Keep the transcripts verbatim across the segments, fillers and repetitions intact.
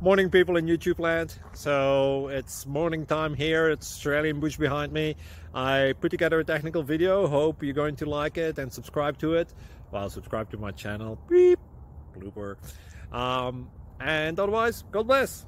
Morning, people in YouTube land. So it's morning time here. It's Australian bush behind me. I put together a technical video. Hope you're going to like it and subscribe to it. Well, subscribe to my channel. Beep. Blooper. Um, and otherwise, God bless.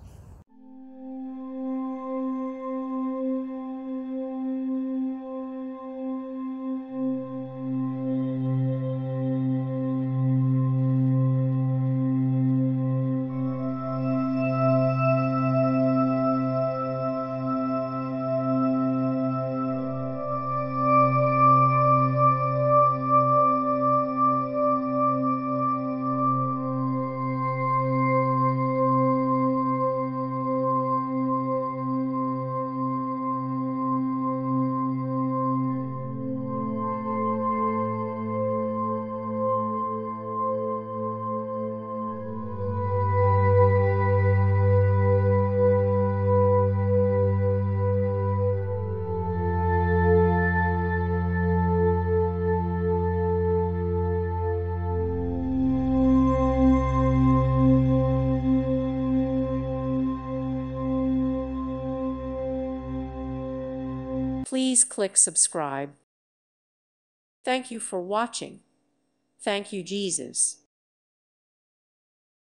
Please click subscribe. Thank you for watching. Thank you, Jesus.